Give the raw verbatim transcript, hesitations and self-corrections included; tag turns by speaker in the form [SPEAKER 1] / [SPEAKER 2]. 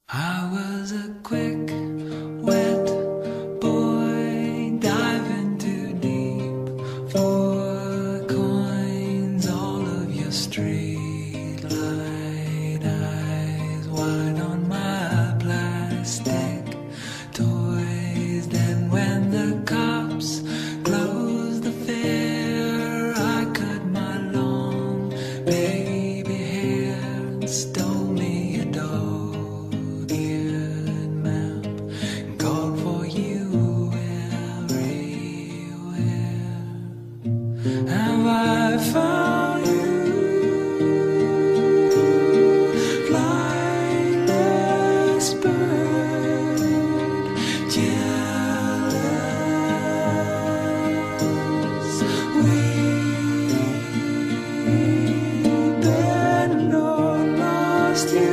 [SPEAKER 1] I was a quick, wet boy diving too deep for coins. All of your street light eyes wide on my plastic toys. Then when the cops closed the fair, I cut my long baby hair and stole me a dog. Have I found you, flightless bird, jealous, we've been lost.